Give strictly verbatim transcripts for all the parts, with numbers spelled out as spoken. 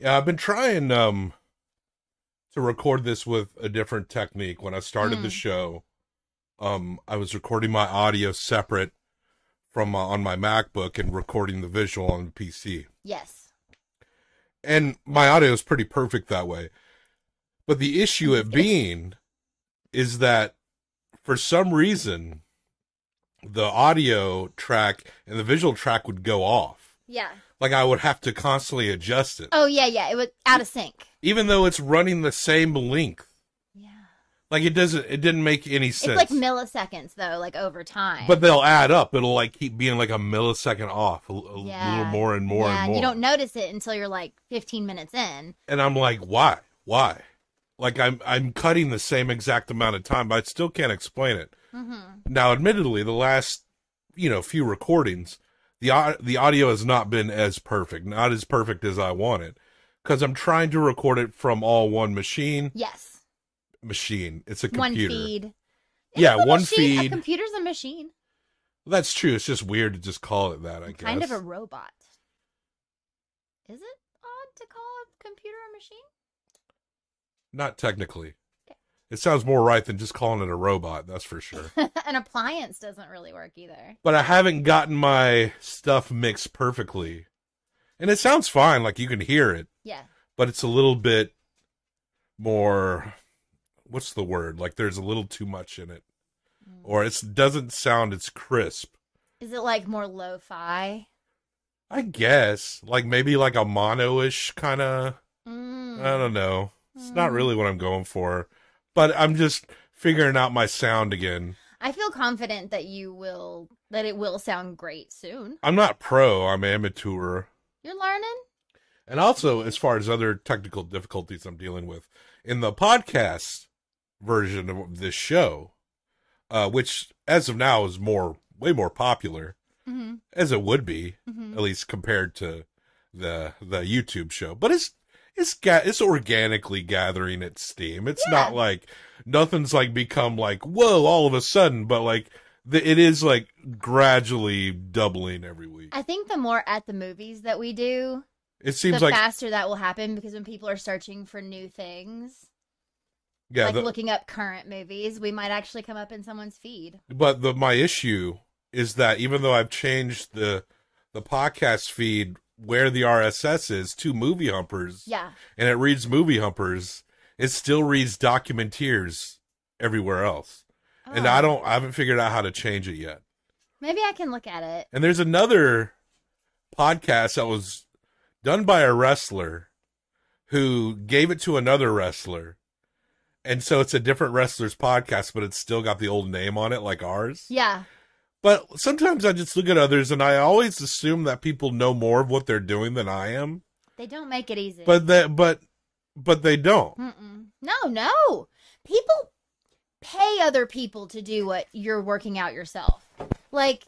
Yeah, I've been trying um to record this with a different technique. When I started Mm. the show, um, I was recording my audio separate from uh, on my MacBook and recording the visual on the P C. Yes. And my audio is pretty perfect that way. But the issue it being is that for some reason, the audio track and the visual track would go off. Yeah. Like I would have to constantly adjust it. Oh, yeah, yeah. It was out of sync. Even though it's running the same length. Yeah. Like it doesn't, it didn't make any sense. It's like milliseconds, though, like over time. But they'll add up. It'll like keep being like a millisecond off, a, a Yeah. little more and more yeah, and more. you don't notice it until you're like fifteen minutes in. And I'm like, why? Why? Like I'm I'm cutting the same exact amount of time, but I still can't explain it. Mm-hmm. Now, admittedly, the last you know few recordings, the au- the audio has not been as perfect, not as perfect as I wanted, because I'm trying to record it from all one machine. Yes. Machine. It's a One computer. feed. It's Yeah, a one machine. feed. A computer's a machine. That's true. It's just weird to just call it that, I guess. Kind of a robot. Is it odd to call a computer a machine? Not technically. Okay. It sounds more right than just calling it a robot, that's for sure. An appliance doesn't really work either. But I haven't gotten my stuff mixed perfectly. And it sounds fine, like you can hear it. Yeah. But it's a little bit more, what's the word? Like there's a little too much in it. Mm. Or it doesn't sound as crisp. Is it like more lo-fi? I guess. Like maybe like a mono-ish kind of, Mm. I don't know. It's not Mm. really what I'm going for. But I'm just figuring out my sound again. I feel confident that you will, that it will sound great soon. I'm not pro, I'm amateur. You're learning? And also, as far as other technical difficulties I'm dealing with, in the podcast version of this show, uh, which as of now is more, way more popular, Mm-hmm. as it would be, Mm-hmm. at least compared to the the YouTube show. But it's it's ga- it's organically gathering its steam. It's Yeah. not like nothing's like become like whoa all of a sudden, but like the, it is like gradually doubling every week. I think the more at the movies that we do, It seems the like faster that will happen, because when people are searching for new things, yeah, like the, looking up current movies, we might actually come up in someone's feed. but the my issue is that even though I've changed the the podcast feed where the R S S is to Movie Humpers, Yeah. and it reads Movie Humpers, it still reads Documenteers everywhere else. And Oh. I don't I haven't figured out how to change it yet. Maybe I can look at it. And there's another podcast that was done by a wrestler who gave it to another wrestler. And so it's a different wrestler's podcast, but it's still got the old name on it like ours. Yeah. But sometimes I just look at others and I always assume that people know more of what they're doing than I am. They don't make it easy. But that but but they don't. Mm-mm. No, no. People pay other people to do what you're working out yourself. Like,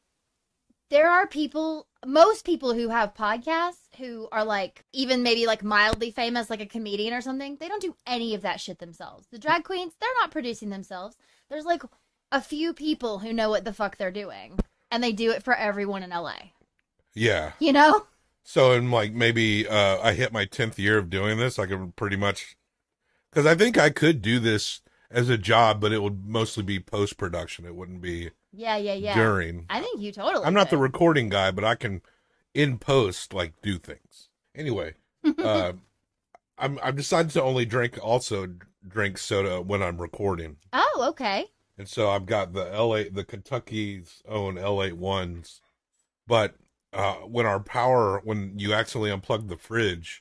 there are people, most people who have podcasts who are like, even maybe like mildly famous, like a comedian or something, they don't do any of that shit themselves. The drag queens, they're not producing themselves. There's like a few people who know what the fuck they're doing. And they do it for everyone in L A. Yeah. You know? So in like maybe uh, I hit my tenth year of doing this, I can pretty much, because I think I could do this as a job, but it would mostly be post production. It wouldn't be Yeah, yeah, yeah. during. I think you totally I'm not the could. recording guy, but I can in post like do things. Anyway, uh, I'm I've decided to only drink also drink soda when I'm recording, Oh, okay. and so I've got the L A the Kentucky's own L eight ones, but. Uh, when our power, when you accidentally unplugged the fridge,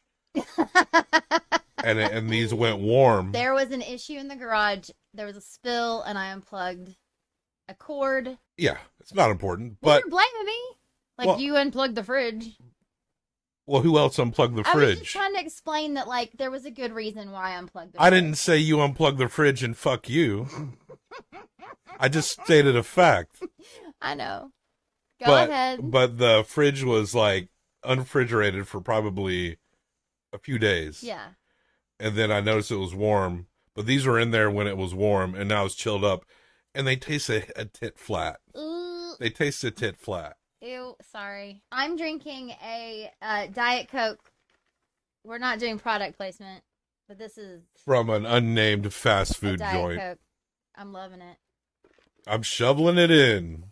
and and these went warm. There was an issue in the garage. There was a spill, and I unplugged a cord. Yeah, it's not important. Well, But you're blaming me. Like, Well- you unplugged the fridge. well, who else unplugged the I was just fridge? trying to explain that, like, there was a good reason why I unplugged the I fridge. didn't say you unplugged the fridge and fuck you. I just stated a fact. I know. Go but ahead. but the fridge was like unrefrigerated for probably a few days. Yeah. And then I noticed it was warm. But these were in there when it was warm, and now it's chilled up, and they taste a, a tit flat. Ooh, They taste a tit flat. ew, sorry. I'm drinking a uh, Diet Coke We're not doing product placement, but this is from an unnamed fast a food Diet joint. Coke. I'm loving it. I'm shoveling it in.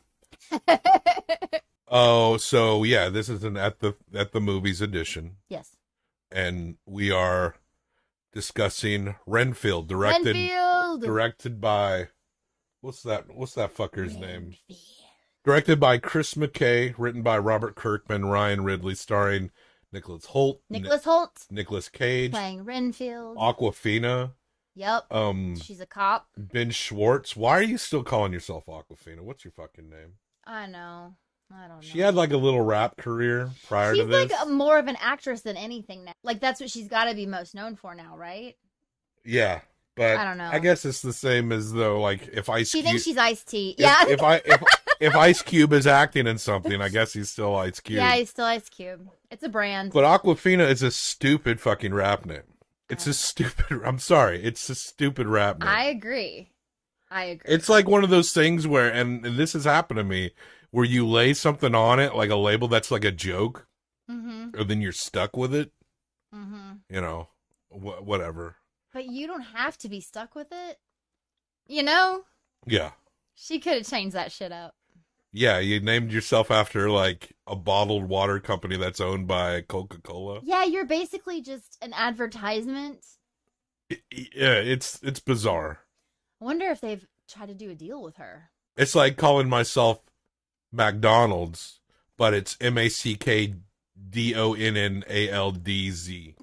Oh, so yeah, this is an at the at the movies edition. Yes. And we are discussing Renfield, directed Renfield! directed by what's that what's that fucker's Renfield. name? Directed by Chris McKay, written by Robert Kirkman, Ryan Ridley, starring Nicholas Holt, Nicholas Holt Nicolas Cage, playing Renfield. Aquafina. Yep. Um, she's a cop. Ben Schwartz. Why are you still calling yourself Aquafina? What's your fucking name? I know. I don't know. She had like a little rap career prior she's to this. She's like a, more of an actress than anything now. Like that's what she's got to be most known for now, right? Yeah, but I don't know. I guess it's the same as though like if Ice She Cube, thinks she's Ice-T. If, Yeah. If I if if Ice Cube is acting in something, I guess he's still Ice Cube. Yeah, he's still Ice Cube. It's a brand. But Aquafina is a stupid fucking rap name. It's a stupid. I'm sorry. It's a stupid rap name. I agree. I agree. It's like one of those things where, and, and this has happened to me, where you lay something on it, like a label that's like a joke, mm-hmm. or then you're stuck with it. Mm-hmm. You know, wh- whatever. But you don't have to be stuck with it. You know? Yeah. She could have changed that shit up. Yeah, you named yourself after like a bottled water company that's owned by Coca-Cola. Yeah, you're basically just an advertisement. It, yeah, it's it's bizarre. I wonder if they've tried to do a deal with her. It's like calling myself McDonald's, but it's M A C K D O N N A L D Z.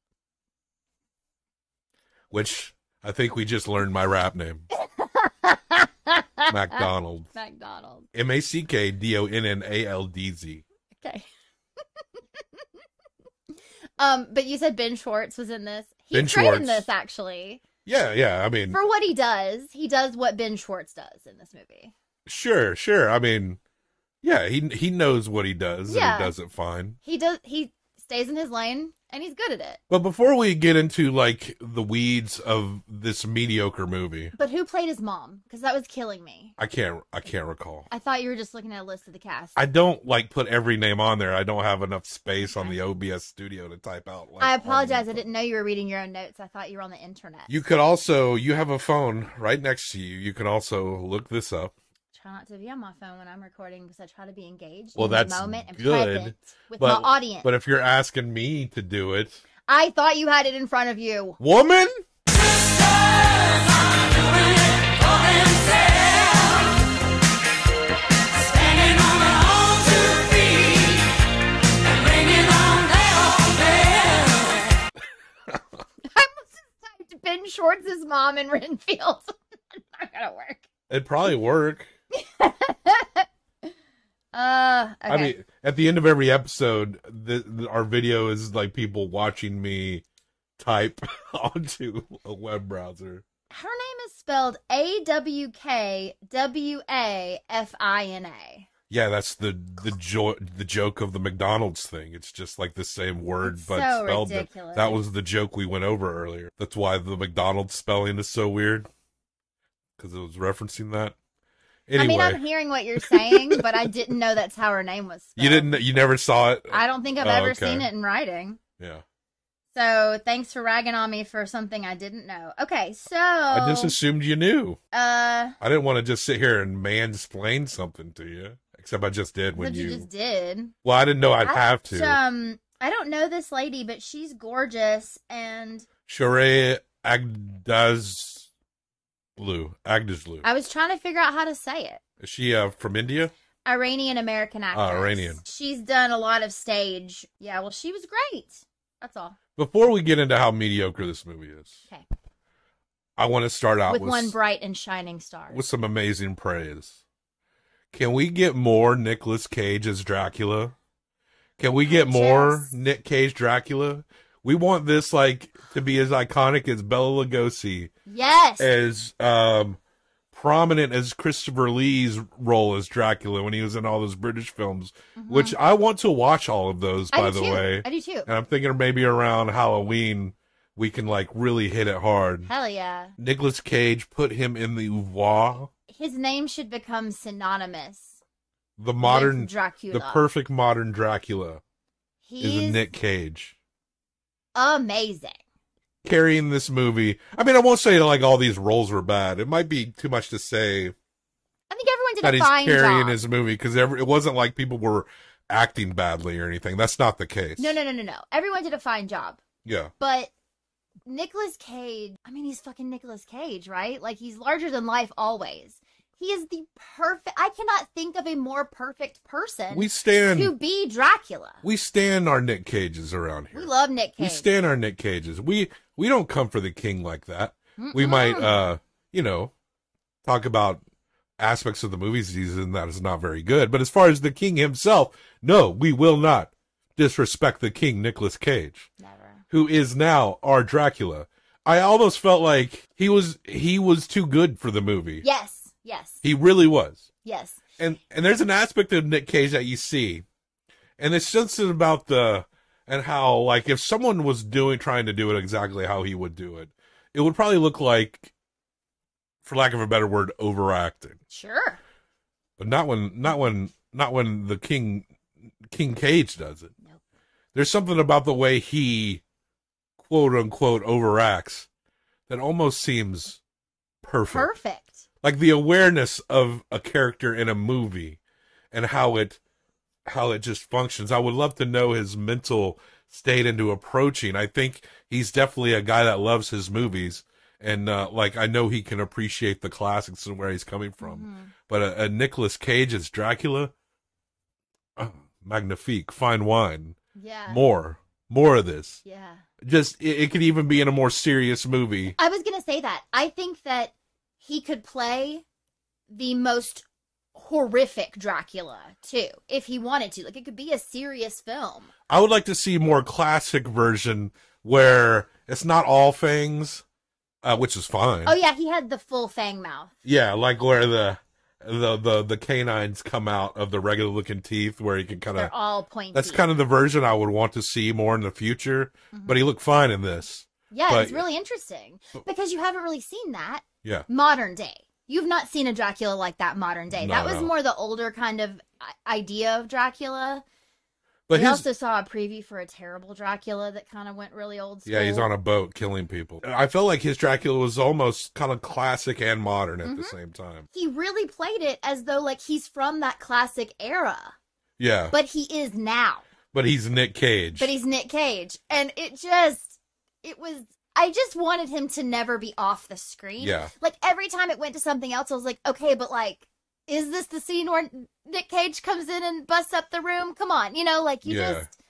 Which I think we just learned my rap name. McDonald's. McDonald's. M A C K D O N N A L D Z. Okay. um, but you said Ben Schwartz was in this. He's Ben great Schwartz. in this, actually. Yeah, yeah. I mean, for what he does, he does what Ben Schwartz does in this movie. Sure, sure. I mean, yeah, he he knows what he does, Yeah. and he does it fine. He does. He stays in his lane, and he's good at it. But before we get into like the weeds of this mediocre movie, But who played his mom? Because that was killing me. I can't I can't recall. I thought you were just looking at a list of the cast. I don't like put every name on there. I don't have enough space on Okay. the O B S studio to type out. Like, I all the apologize. I info. didn't know you were reading your own notes. I thought you were on the internet. You could also you have a phone right next to you. You can also look this up. Try not to be on my phone when I'm recording because I try to be engaged Well, in that's the moment and good, present with but- my audience. But if you're asking me to do it, I thought you had it in front of you. woman. I must have typed Ben Schwartz's mom in Renfield. It's not gonna work. It'd probably work. Uh, okay. I mean, at the end of every episode, the, the, our video is like people watching me type onto a web browser. Her name is spelled A W K W A F I N A. Yeah, that's the the jo- the joke of the McDonald's thing. It's just like the same word, It's but so spelled di- ridiculous. That was the joke we went over earlier. That's why the McDonald's spelling is so weird, because it was referencing that. Anyway, I mean, I'm hearing what you're saying, but I didn't know that's how her name was spelled. you didn't, you never saw it. I don't think I've Oh, ever okay. seen it in writing. Yeah, So thanks for ragging on me for something I didn't know. Okay, so I just assumed you knew. uh, I didn't want to just sit here and mansplain something to you. Except I just did when what you you. just did. Well, I didn't know I'd I have don't, to. Um, I don't know this lady, but she's gorgeous, and Sheree Agdaslu. Agdaslu. I was trying to figure out how to say it. Is she uh, from India? Iranian American actress. Oh, Iranian. She's done a lot of stage. Yeah, well, she was great. That's all. Before we get into how mediocre this movie is, Okay. I want to start out With, with, one bright and shining star. with some amazing praise. Can we get more Nicolas Cage as Dracula? Can we get more Yes. Nick Cage Dracula? We want this like to be as iconic as Bela Lugosi, Yes. as um, prominent as Christopher Lee's role as Dracula when he was in all those British films, Mhm. which I want to watch all of those, I by do the too. way. I do too. And I'm thinking maybe around Halloween we can like really hit it hard. Hell yeah. Nicolas Cage, put him in the oeuvre, His name should become synonymous the modern, with Dracula. the perfect modern Dracula He's is a Nick Cage. amazing. Carrying this movie. I mean, I won't say like all these roles were bad. It might be too much to say. I think everyone did that a he's fine carrying job. his movie because it wasn't like people were acting badly or anything. That's not the case. No, no, no, no, no. Everyone did a fine job. Yeah. But Nicolas Cage, I mean, he's fucking Nicolas Cage, right? Like, he's larger than life always. He is the perfect, I cannot think of a more perfect person we stand, to be Dracula. We stand our Nick Cages around here. We love Nick Cage. We stand our Nick Cages. We, we don't come for the king like that. Mm-mm. We might, uh, you know, talk about aspects of the movies he's in that is not very good. But as far as the king himself, no, we will not disrespect the king, Nicolas Cage. Never. Who is now our Dracula. I almost felt like he was he was too good for the movie. Yes, yes. He really was. Yes. And and there's an aspect of Nick Cage that you see. And it's just about the and how like if someone was doing trying to do it exactly how he would do it, it would probably look like, for lack of a better word, overacting. Sure. But not when not when not when the King King Cage does it. Nope. There's something about the way he quote unquote overacts that almost seems perfect. Perfect. Like the awareness of a character in a movie and how it how it just functions. I would love to know his mental state into approaching. I think he's definitely a guy that loves his movies. And, uh, like, I know he can appreciate the classics and where he's coming from. Mm-hmm. But a, a Nicolas Cage as Dracula, oh, magnifique, fine wine. Yeah. More. More of this. Yeah. Just, it, it could even be in a more serious movie. I was going to say that. I think that he could play the most horrific Dracula, too, if he wanted to. Like, it could be a serious film. I would like to see more classic version where it's not all fangs. Uh, which is fine. Oh yeah, he had the full fang mouth. Yeah, like where the the the, the canines come out of the regular looking teeth, where he can kind of. They're all pointy. That's kind of the version I would want to see more in the future. Mm-hmm. But he looked fine in this. Yeah, but, it's really interesting because you haven't really seen that. Yeah. Modern day, you've not seen a Dracula like that. Modern day, no, that was no. more the older kind of idea of Dracula. But we his, also saw a preview for a terrible Dracula that kind of went really old school. Yeah, he's on a boat killing people. I felt like his Dracula was almost kind of classic and modern at mm-hmm. the same time. He really played it as though like he's from that classic era. Yeah. But he is now. But he's Nick Cage. But he's Nick Cage. And it just, it was, I just wanted him to never be off the screen. Yeah. Like every time it went to something else, I was like, okay, but like, is this the scene where Nick Cage comes in and busts up the room? Come on, you know, like you yeah. just.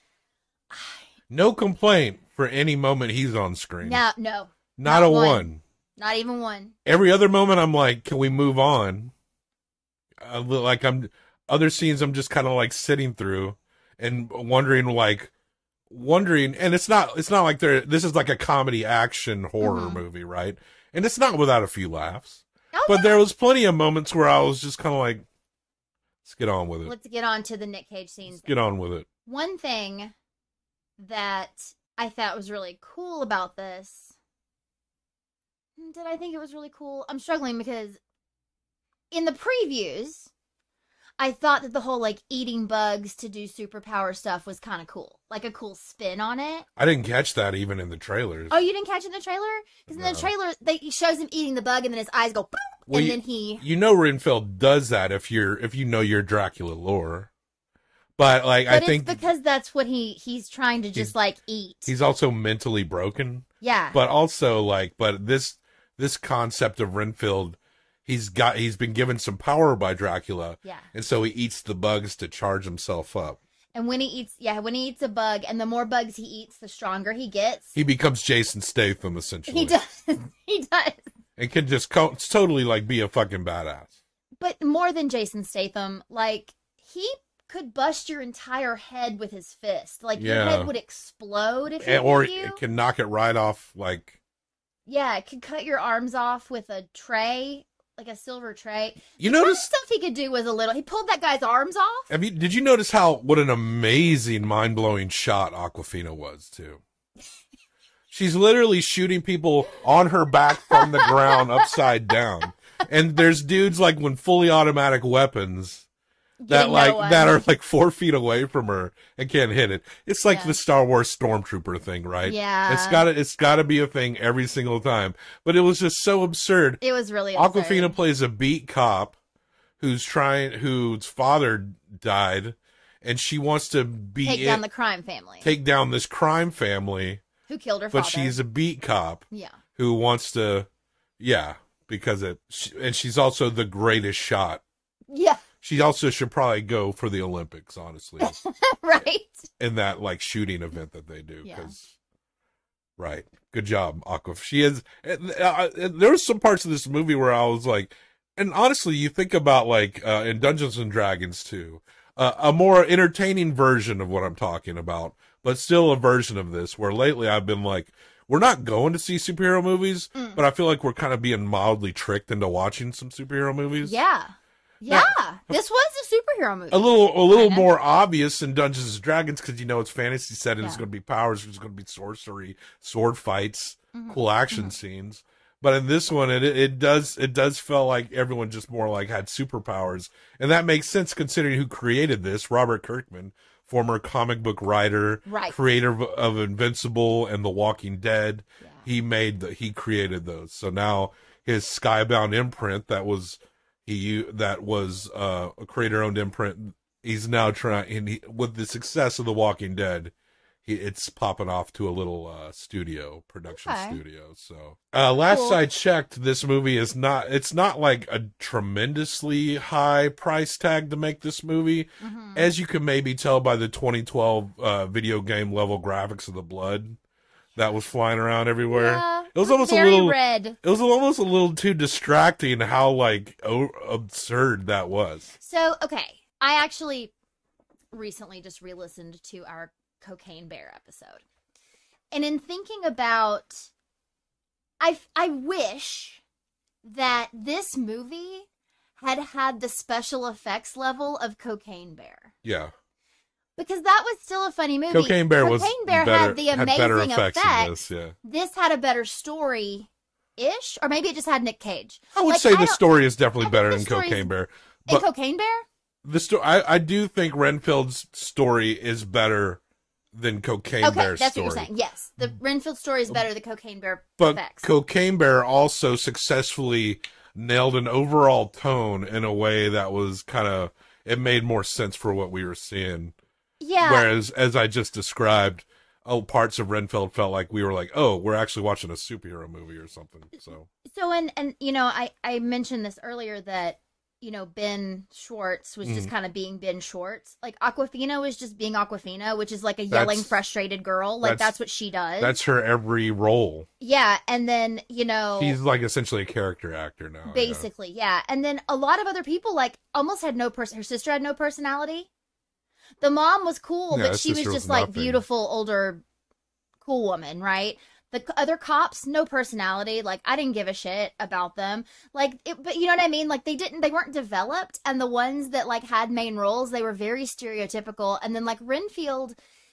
No complaint for any moment he's on screen. No, no. Not, not a one. one. Not even one. Every other moment, I'm like, can we move on? Uh, like I'm, other scenes, I'm just kind of like sitting through and wondering, like, wondering, and it's not, it's not like they're. This is like a comedy action horror mm-hmm. movie, right? And it's not without a few laughs. But there was plenty of moments where I was just kind of like, let's get on with it. Let's get on to the Nick Cage scenes. Let's get on with it. One thing that I thought was really cool about this, did I think it was really cool? I'm struggling because in the previews, I thought that the whole, like, eating bugs to do superpower stuff was kind of cool. Like, a cool spin on it. I didn't catch that even in the trailers. Oh, you didn't catch it in the trailer? Because no. in the trailer, they, he shows him eating the bug, and then his eyes go, boop, well, and you, then he... You know Renfield does that if you're if you know your Dracula lore. But, like, but I it's think... because that's what he he's trying to just, like, eat. He's also mentally broken. Yeah. But also, like, but this this concept of Renfield... He's got. He's been given some power by Dracula, yeah, and so he eats the bugs to charge himself up. And when he eats, yeah, when he eats a bug, and the more bugs he eats, the stronger he gets. He becomes Jason Statham, essentially. He does. He does. And can just co- totally like be a fucking badass. But more than Jason Statham, like he could bust your entire head with his fist. Like yeah. your head would explode if he and, or hit you. It can knock it right off. Like yeah, it could cut your arms off with a tray. Like a silver tray. You the notice stuff he could do was a little. He pulled that guy's arms off. I mean, did you notice how what an amazing, mind blowing shot Awkwafina was too? She's literally shooting people on her back from the ground, upside down, and there's dudes like with fully automatic weapons, that no like one. that are like four feet away from her and can't hit it. It's like Yeah. the Star Wars Stormtrooper thing, right? Yeah. It's gotta it's gotta be a thing every single time. But it was just so absurd. It was really absurd. Awkwafina plays a beat cop who's trying whose father died, and she wants to be Take in, down the crime family. take down this crime family, Who killed her but father. she's a beat cop Yeah. who wants to, yeah, because it, she, and she's also the greatest shot. Yeah. She also should probably go for the Olympics, honestly, Right? in that like shooting event that they do. Yeah. Because, right, good job, Aqua. She is. Uh, uh, there was some parts of this movie where I was like, and honestly, you think about like uh, in Dungeons and Dragons too, uh, a more entertaining version of what I'm talking about, but still a version of this. Where lately I've been like, we're not going to see superhero movies, Mm. but I feel like we're kind of being mildly tricked into watching some superhero movies. Yeah. Yeah. This was a superhero movie. A little, a little Kinda. more obvious in Dungeons and Dragons because you know it's fantasy set and Yeah. it's going to be powers, it's going to be sorcery, sword fights, Mhm. cool action Mhm. scenes. But in this one, it it does it does feel like everyone just more like had superpowers, and that makes sense considering who created this. Robert Kirkman, former comic book writer, Right. creator of, of Invincible and The Walking Dead. Yeah. He made the he created those. So now his Skybound imprint that was he that was uh, a creator owned imprint. He's now trying and he, with the success of The Walking Dead. He, it's popping off to a little uh, studio production Okay. studio. So uh, last Cool. I checked, this movie is not. It's not like a tremendously high price tag to make this movie, Mhm. as you can maybe tell by the twenty twelve uh, video game level graphics of the blood that was flying around everywhere. Yeah, It was almost a very little. red. It was almost a little too distracting. How like o- absurd that was. So, okay. I actually recently just re-listened to our Cocaine Bear episode. And in thinking about I I wish that this movie had had the special effects level of Cocaine Bear. Yeah, Because that was still a funny movie. Cocaine Bear was Cocaine Bear better, had the amazing better effects, effects. in this. Yeah. This had a better story ish, or maybe it just had Nick Cage. I would Like, say I the don't- story is definitely I think better the than story's- Cocaine Bear. In But Cocaine Bear? the story, I, I do think Renfield's story is better than Cocaine Okay, Bear's that's story. what you're saying. Yes, the Renfield story is better than Cocaine Bear But effects. Cocaine Bear also successfully nailed an overall tone in a way that was kind of, it made more sense for what we were seeing. yeah, Whereas, as I just described, oh, parts of Renfield felt like we were like, oh, we're actually watching a superhero movie or something. So so and and you know, I I mentioned this earlier that you know Ben Schwartz was just Mhm. kind of being Ben Schwartz. Like Aquafina was just being Aquafina, which is like a yelling, That's- frustrated girl. Like that's- that's, what she does. that's her every role. yeah, and then you know. She's like essentially a character actor now. yeah. Basically, yeah. And then a lot of other people like almost had no person. Her sister had no personality. The mom was cool, Yeah, but her she was sister just was like nothing. beautiful older cool woman, right? The c- other cops, no personality. Like I didn't give a shit about them. Like, it, but you know what I mean? Like they didn't, they weren't developed, and the ones that like had main roles, they were very stereotypical. And then like Renfield,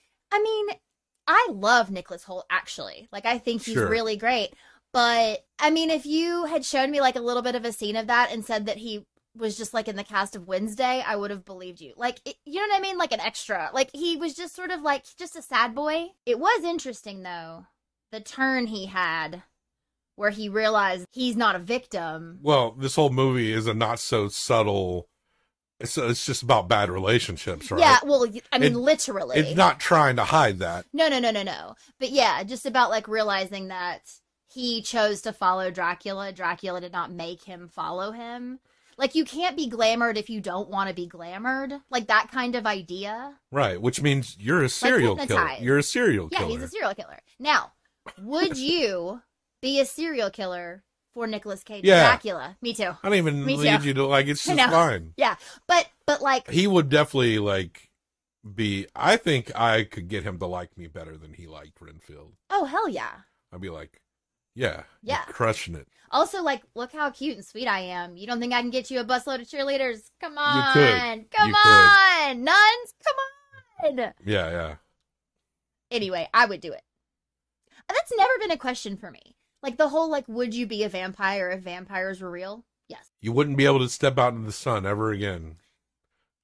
I mean, I love Nicholas Holt actually. Like I think he's Sure. really great. But I mean, if you had shown me like a little bit of a scene of that and said that he was just like in the cast of Wednesday, I would have believed you. Like, it, you know what I mean? Like an extra. Like he was just sort of like just a sad boy. It was interesting though, the turn he had where he realized he's not a victim. Well, this whole movie is a not so subtle. It's it's just about bad relationships, right? Yeah, well, I mean, It- literally. It's not trying to hide that. No, no, no, no, no. But yeah, just about like realizing that he chose to follow Dracula. Dracula did not make him follow him. Like you can't be glamored if you don't want to be glamored. Like that kind of idea. Right, which means you're a serial killer. hypnotized. You're a serial Yeah, killer. he's a serial killer. Now, would you be a serial killer for Nicolas Cage Yeah. Dracula? Me too. I don't even Me too. need you to like. It's I just know. fine. Yeah, but but like He would definitely like be. I think I could get him to like me better than he liked Renfield. oh hell yeah. I'd be like, yeah, Yeah. you're crushing it. Also, like, look how cute and sweet I am. You don't think I can get you a busload of cheerleaders? Come on. could. Come You could. on. Nuns? Come on. Yeah, yeah. Anyway, I would do it. That's never been a question for me. Like, the whole, like, would you be a vampire if vampires were real? Yes. You wouldn't be able to step out into the sun ever again.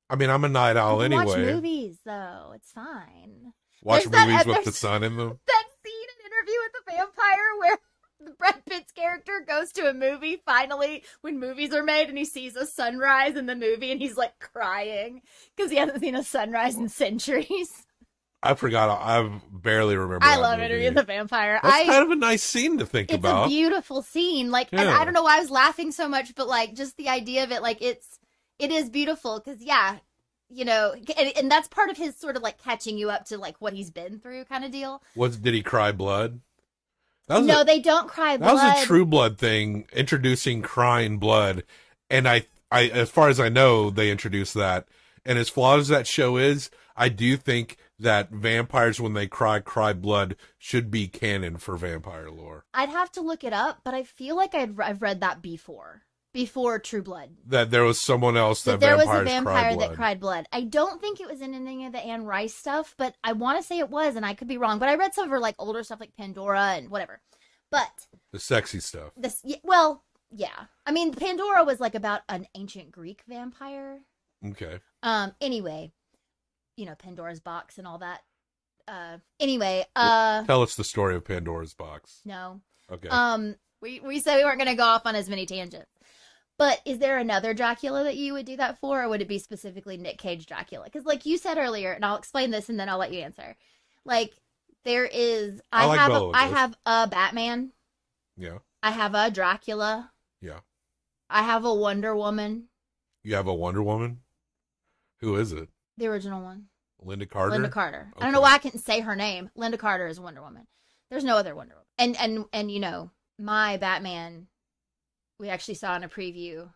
I mean, I'm a night owl You can anyway. Watch movies though. It's fine. Watch There's that- movies with there's- the sun in them. That scene in Interview with the Vampire where Brad Pitt's character goes to a movie finally when movies are made and he sees a sunrise in the movie and he's like crying because he hasn't seen a sunrise in centuries. I forgot. I barely remember. I that love movie. Interview with the Vampire. That's I, kind of a nice scene to think it's about. a beautiful scene. Like, and Yeah. I don't know why I was laughing so much, but like just the idea of it, like it's, it is beautiful because yeah, you know, and, and that's part of his sort of like catching you up to like what he's been through kind of deal. Was did he cry blood? That was No, a, they don't cry that blood. was a True Blood thing, introducing crying blood, and I, I, as far as I know, they introduced that. And as flawed as that show is, I do think that vampires, when they cry, cry blood, should be canon for vampire lore. I'd have to look it up, but I feel like I'd, I've read that before. Before True Blood. That there was someone else that, That there was vampires a vampire cry blood. that cried blood. I don't think it was in any of the Anne Rice stuff, but I want to say it was, and I could be wrong. But I read some of her like older stuff like Pandora and whatever. But The sexy stuff. this, yeah, well, yeah. I mean, Pandora was like about an ancient Greek vampire. Okay. Um. Anyway, you know, Pandora's box and all that. Uh. Anyway. Uh. Tell us the story of Pandora's box. No. Okay. Um. We we said we weren't going to go off on as many tangents. But is there another Dracula that you would do that for, or would it be specifically Nick Cage Dracula? Because, like you said earlier, and I'll explain this and then I'll let you answer. Like, there is, I, I like have, Bela a, I Lugosi. have a Batman. Yeah. I have a Dracula. Yeah. I have a Wonder Woman, You have a Wonder Woman? Who is it? the original one, Linda Carter? Linda Carter. I don't Okay. know why I couldn't say her name. Linda Carter is Wonder Woman. There's no other Wonder Woman. And and and you know, my Batman, we actually saw in a preview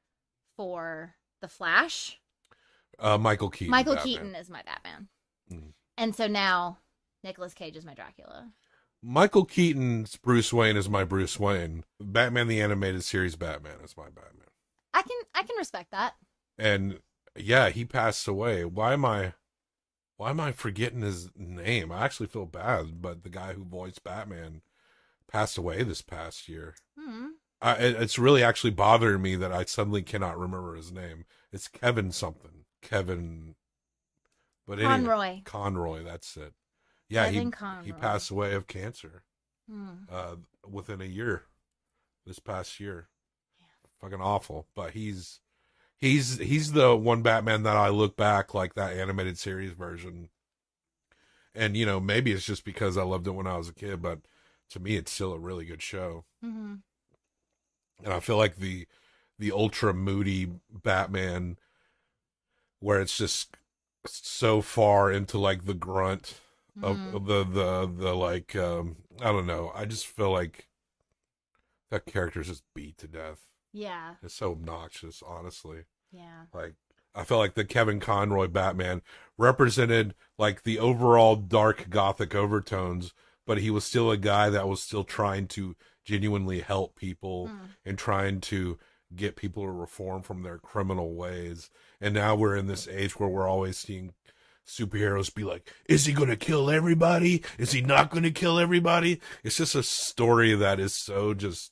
for The Flash. Uh, Michael Keaton. Michael Batman. Keaton is my Batman. Mm. And so now Nicolas Cage is my Dracula. Michael Keaton's Bruce Wayne is my Bruce Wayne. Batman the Animated Series Batman is my Batman. I can I can respect that. And yeah, he passed away. Why am I why am I forgetting his name? I actually feel bad, but the guy who voiced Batman passed away this past year. Hmm. I, it, it's really actually bothering me that I suddenly cannot remember his name. It's Kevin something. Kevin but anyway, Conroy. Conroy, that's it. Yeah, Kevin he Conroy. he passed away of cancer. Hmm. Uh, within a year, this past year. Fucking awful. But he's he's he's the one Batman that I look back like that animated series version. And you know, maybe it's just because I loved it when I was a kid, but to me it's still a really good show. Mm-hmm. And I feel like the the ultra moody Batman where it's just so far into like the grunt of Mm-hmm. the the the like um I don't know. I just feel like that character's just beat to death. Yeah. It's so obnoxious, honestly. Yeah. Like I felt like the Kevin Conroy Batman represented like the overall dark gothic overtones, but he was still a guy that was still trying to genuinely help people Mm. and trying to get people to reform from their criminal ways. And now we're in this age where we're always seeing superheroes be like, is he going to kill everybody? Is he not going to kill everybody? It's just a story that is so just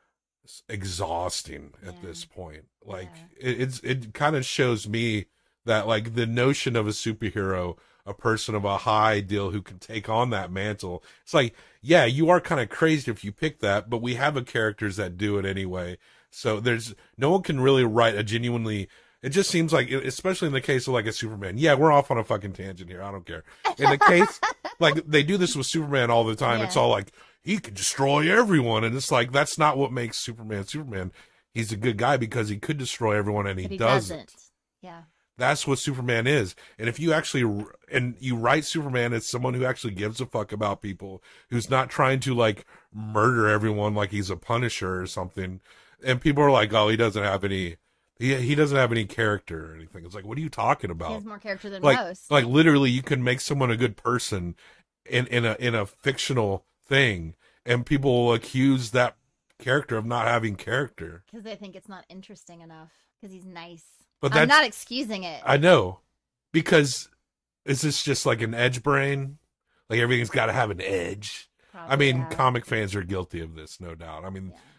exhausting at Yeah. this point. Like it, it's, it kind of shows me that like the notion of a superhero, a person of a high ideal who can take on that mantle. It's like, yeah, you are kind of crazy if you pick that, but we have a characters that do it anyway. So there's no one can really write a genuinely, it just seems like, especially in the case of like a Superman. Yeah, we're off on a fucking tangent here. I don't care. In the case, like they do this with Superman all the time. Yeah. It's all like, he could destroy everyone. And it's like, that's not what makes Superman Superman. He's a good guy because he could destroy everyone and he, But he doesn't. doesn't. Yeah. That's what Superman is. And if you actually, and you write Superman as someone who actually gives a fuck about people, who's not trying to like murder everyone like he's a Punisher or something. And people are like, oh, he doesn't have any, he, he doesn't have any character or anything. It's like, what are you talking about? He has more character than like, most. like literally you can make someone a good person in, in a, in a fictional thing. And people will accuse that character of not having character. Because they think it's not interesting enough. Because he's nice. But I'm that's, not excusing it. I know, because is this just like an edge brain? Like everything's got to have an edge. Probably, I mean, yeah. comic fans are guilty of this, no doubt. I mean, Yeah.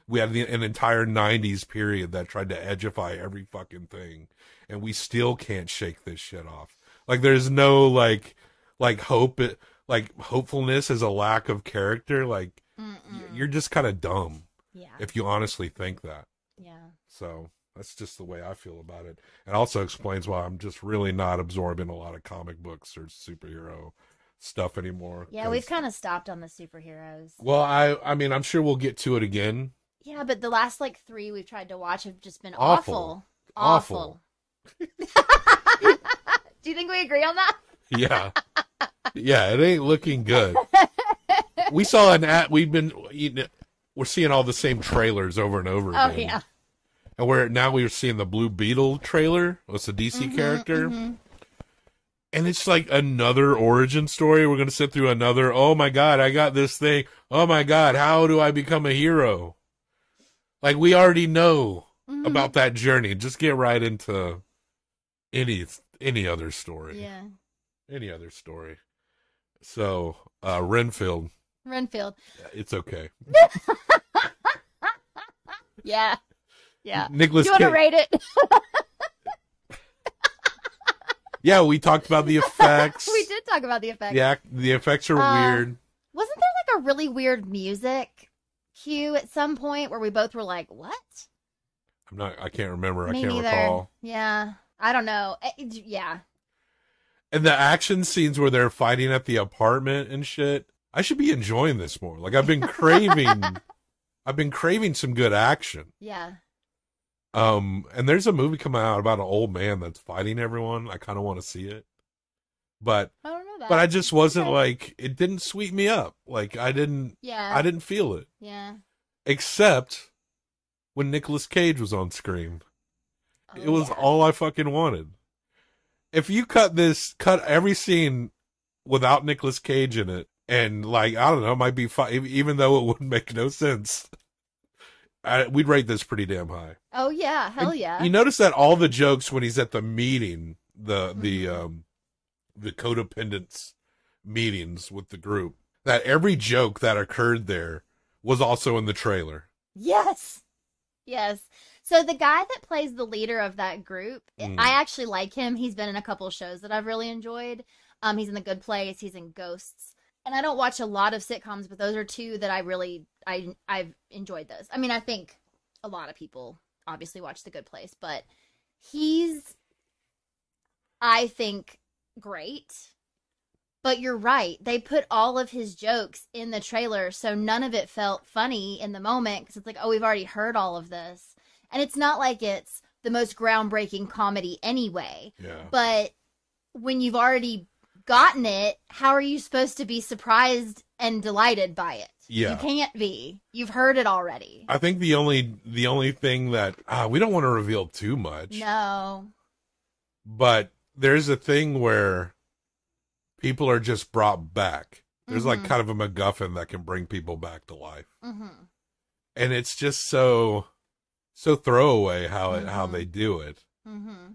We had the, an entire nineties period that tried to edgify every fucking thing, and we still can't shake this shit off. Like, there's no, like, like hope, like, hopefulness is a lack of character. Like, Mm-mm. you're just kind of dumb. Yeah. If you honestly think that. Yeah. So, that's just the way I feel about it. It also explains why I'm just really not absorbing a lot of comic books or superhero stuff anymore. Yeah, we've kind of stopped on the superheroes. Well, I I mean, I'm sure we'll get to it again. Yeah, but the last, like, three we've tried to watch have just been awful. Awful. Awful. Do you think we agree on that? Yeah. Yeah, it ain't looking good. We saw an ad, we've been, we're seeing all the same trailers over and over again. Oh, yeah. And we're, now we're seeing the Blue Beetle trailer. It's a D C mm-hmm, character. Mm-hmm. And it's like another origin story. We're going to sit through another, oh my God, I got this thing. Oh my God, how do I become a hero? Like, we already know mm-hmm. about that journey. Just get right into any any other story. Yeah. Any other story. So, uh, Renfield. Renfield. It's okay. Yeah. Yeah. Nicolas Do you want to rate it? Yeah, we talked about the effects. We did talk about the effects. Yeah, the effects are uh, weird. Wasn't there like a really weird music cue at some point where we both were like, "What?" I'm not. I can't remember. Me I can't neither. recall. Yeah, I don't know. It, yeah. And the action scenes where they're fighting at the apartment and shit. I should be enjoying this more. Like, I've been craving. I've been craving some good action. Yeah. Um, and there's a movie coming out about an old man that's fighting everyone. I kind of want to see it, but I don't know that. But I just wasn't okay. Like, it didn't sweep me up. Like, I didn't. Yeah. I didn't feel it. Yeah. Except when Nicolas Cage was on screen, oh, it was yeah. all I fucking wanted. If you cut this, cut every scene without Nicolas Cage in it, and like I don't know, it might be fine, even though it wouldn't make no sense. I, we'd rate this pretty damn high. Oh yeah, hell and yeah! You notice that all the jokes when he's at the meeting, the mm-hmm. the um, the codependence meetings with the group, that every joke that occurred there was also in the trailer. Yes, yes. So the guy that plays the leader of that group, mm. I actually like him. He's been in a couple of shows that I've really enjoyed. Um, he's in The Good Place. He's in Ghosts. And I don't watch a lot of sitcoms, but those are two that I really, I, I've enjoyed those. I mean, I think a lot of people obviously watch The Good Place, but he's, I think, great. But you're right. They put all of his jokes in the trailer, so none of it felt funny in the moment, because it's like, oh, we've already heard all of this. And it's not like it's the most groundbreaking comedy anyway. Yeah. But when you've already gotten it, how are you supposed to be surprised and delighted by it? Yeah. You can't be. You've heard it already. I think the only the only thing that uh, we don't want to reveal too much. No. But there's a thing where people are just brought back. There's mm-hmm. like kind of a MacGuffin that can bring people back to life. Mm-hmm. And it's just so so throwaway how it mm-hmm. how they do it. Mm-hmm.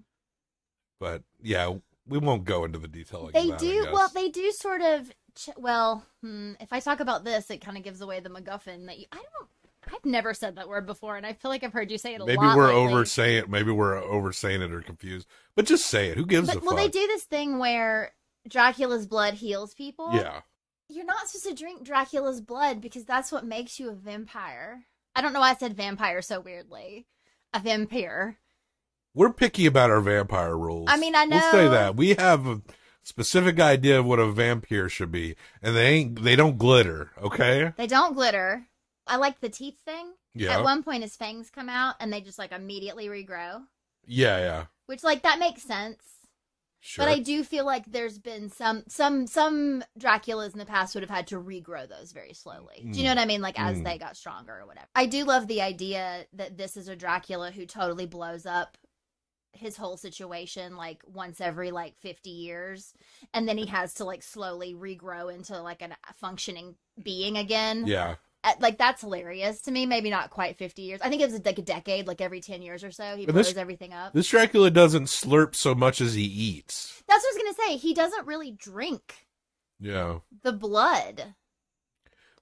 But yeah, we won't go into the detail. They that, do well. They do sort of. Ch- well, hmm, if I talk about this, it kind of gives away the MacGuffin that you. I don't. I've never said that word before, and I feel like I've heard you say it a maybe lot. Maybe we're lately. over saying it. Maybe we're over saying it or confused. But just say it. Who gives but, a fuck? Well, they do this thing where Dracula's blood heals people. Yeah. You're not supposed to drink Dracula's blood because that's what makes you a vampire. I don't know why I said vampire so weirdly. A vampire. We're picky about our vampire rules. I mean, I know. We'll say that. We have a specific idea of what a vampire should be, and they ain't. They don't glitter, okay? They don't glitter. I like the teeth thing. Yeah. At one point, his fangs come out, and they just, like, immediately regrow. Yeah, yeah. Which, like, that makes sense. Sure. But I do feel like there's been some some some Draculas in the past would have had to regrow those very slowly. Do you know what I mean? Like as mm. they got stronger or whatever. I do love the idea that this is a Dracula who totally blows up his whole situation like once every like fifty years, and then he has to like slowly regrow into like a functioning being again. Yeah. Like, that's hilarious to me. Maybe not quite fifty years. I think it was like a decade, like every ten years or so. He but blows this, everything up. This Dracula doesn't slurp so much as he eats. That's what I was going to say. He doesn't really drink yeah. the blood.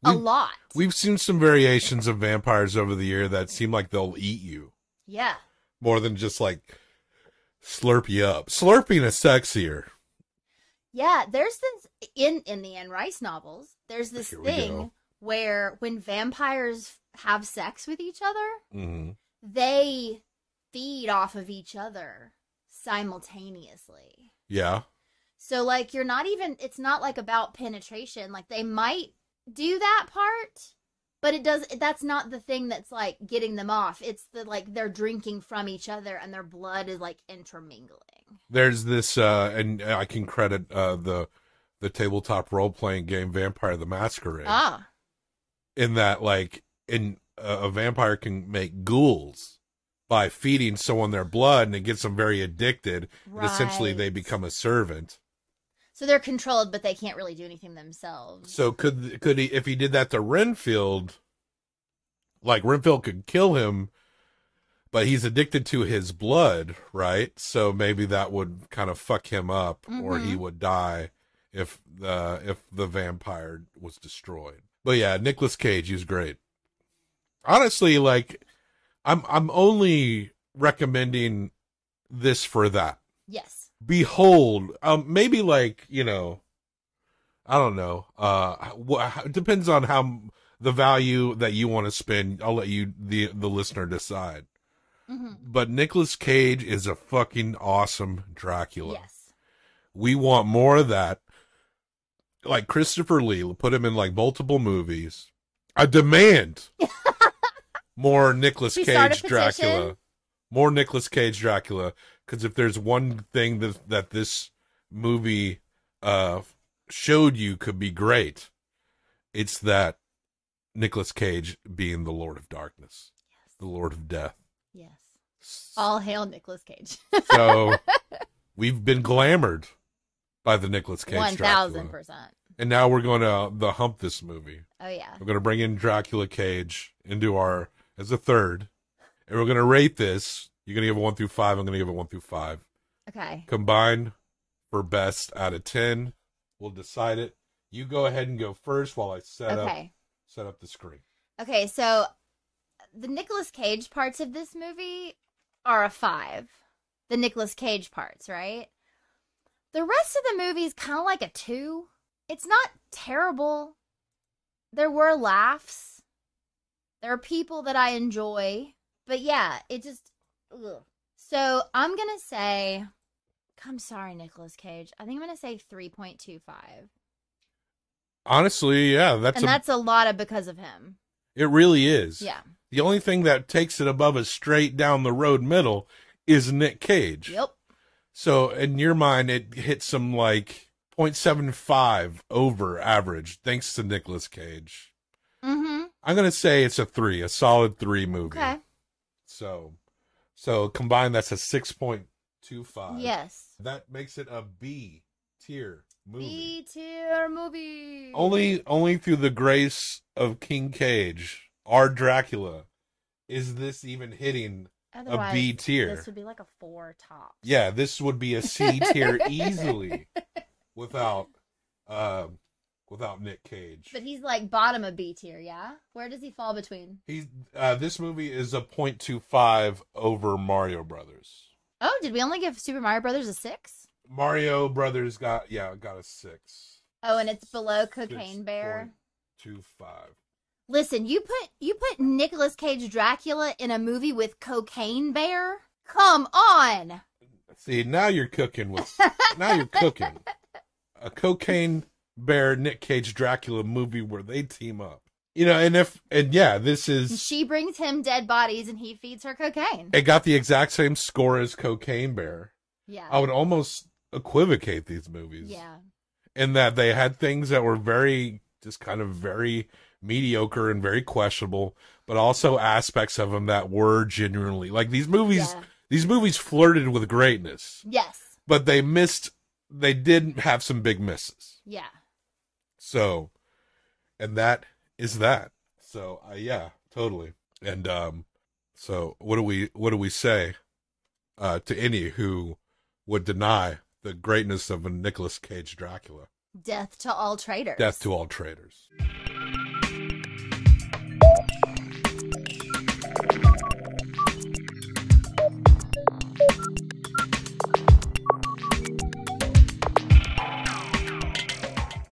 a We've- lot. We've seen some variations of vampires over the year that seem like they'll eat you Yeah. more than just like slurp you up. Slurping is sexier. Yeah, there's this in in the Anne Rice novels. There's this Here we thing go. where when vampires have sex with each other, hmm they feed off of each other simultaneously. Yeah. So like you're not even it's not like about penetration. Like they might do that part, but it does that's not the thing that's like getting them off. It's the like they're drinking from each other and their blood is like intermingling. There's this, uh, and I can credit uh, the the tabletop role playing game Vampire the Masquerade. Ah. In that, like, in uh, a vampire can make ghouls by feeding someone their blood, and it gets them very addicted. Right. And essentially, they become a servant. So they're controlled, but they can't really do anything themselves. So could could he, if he did that to Renfield, like Renfield could kill him, but he's addicted to his blood, right? So maybe that would kind of fuck him up, mm-hmm. or he would die if the if the vampire was destroyed. But yeah, Nicolas Cage, he's great. Honestly, like I'm I'm only recommending this for that. Yes. Behold, um, maybe like, you know, I don't know. Uh, wh- it depends on how the value that you want to spend. I'll let you, the the listener, decide. Mm-hmm. But Nicolas Cage is a fucking awesome Dracula. Yes. We want more of that. Like Christopher Lee, put him in like multiple movies. I demand more Nicolas Cage Dracula. More Nicolas Cage Dracula. Because if there's one thing that that this movie uh, showed you could be great, it's that Nicolas Cage being the Lord of Darkness, yes. the Lord of Death. Yes. All hail Nicolas Cage. So we've been glamored by the Nicolas Cage One thousand percent. And now we're going to the hump this movie. Oh yeah. We're going to bring in Dracula Cage into our as a third, and we're going to rate this. You're going to give it one through five. I'm going to give it one through five. Okay. Combined for best out of ten. We'll decide it. You go ahead and go first while I set okay. up set up the screen. Okay, so the Nicolas Cage parts of this movie are a five. The Nicolas Cage parts, right? The rest of the movie is kind of like a two. It's not terrible. There were laughs. There are people that I enjoy. But yeah, it just... Ugh. So I'm going to say... I'm sorry, Nicolas Cage. I think I'm going to say three point two five. Honestly, yeah. that's And a, that's a lot of because of him. It really is. Yeah. The only thing that takes it above a straight down the road middle is Nick Cage. Yep. So in your mind, it hits some like zero point seven five over average thanks to Nicolas Cage. Mm-hmm. I'm going to say it's a three, a solid three movie. Okay. So, so combined, that's a six point two five. Yes. That makes it a B tier movie. B tier movie. Only, only through the grace of King Cage, our Dracula, is this even hitting Otherwise, a B tier. This would be like a four top. Yeah, this would be a C tier easily without, uh, without Nick Cage. But he's like bottom of B tier, yeah? Where does he fall between? He's uh, this movie is a zero point two five over Mario Brothers. Oh, did we only give Super Mario Brothers a six? Mario Brothers got yeah got a six. Oh, and it's below Cocaine Bear. Two five. Listen, you put you put Nicolas Cage Dracula in a movie with Cocaine Bear? Come on! See, now you're cooking with now you're cooking. A Cocaine Bear Nick Cage Dracula movie where they team up. You know, and if and yeah, this is she brings him dead bodies and he feeds her cocaine. It got the exact same score as Cocaine Bear. Yeah. I would almost equivocate these movies. Yeah. In that they had things that were very just kind of very mediocre and very questionable, but also aspects of them that were genuinely like these movies yeah. these movies flirted with greatness. Yes. But they missed they did have some big misses. Yeah. So, and that is that. So, uh, yeah, totally. And um so what do we what do we say uh to any who would deny the greatness of a Nicolas Cage Dracula? Death to all traitors. Death to all traitors.